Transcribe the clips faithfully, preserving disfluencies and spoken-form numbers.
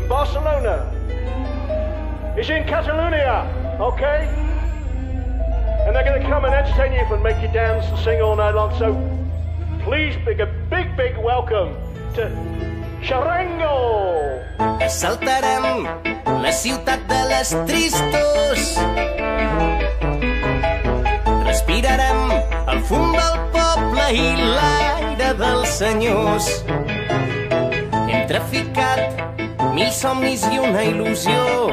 Barcelona. It's in Catalonia, okay? And they're going to come and entertain you and make you dance and sing all night long. So please, big, a big, big welcome to Charango. Assaltarem la ciutat de les tristos. Respirarem el fum del poble i l'aire dels senyors. Hem traficat mil somnis i una il·lusió.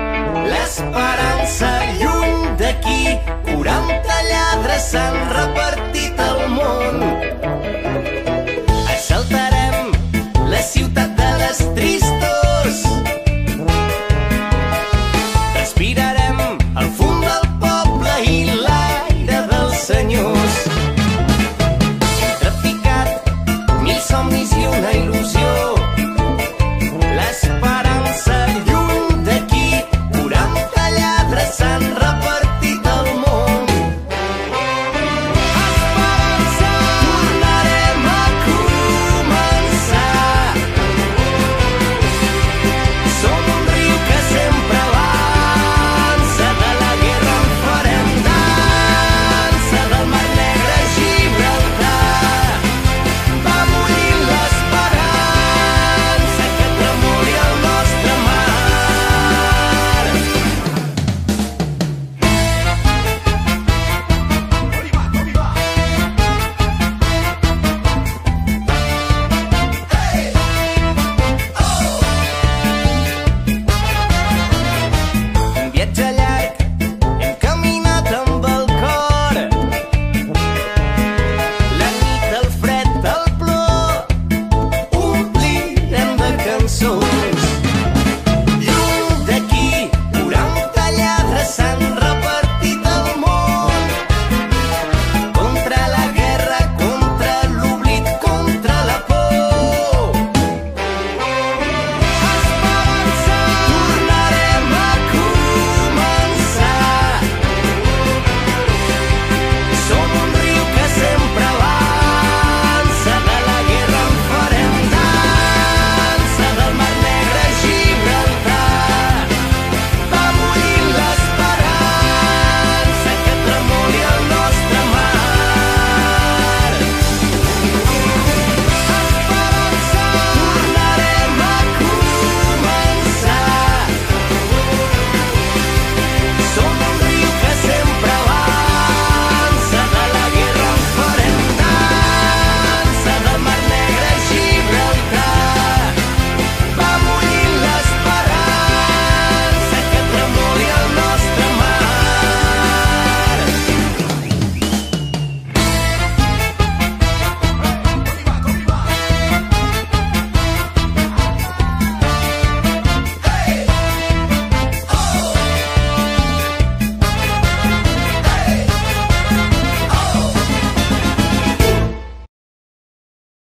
L'esperança lluny d'aquí, quaranta lladres s'han repetit.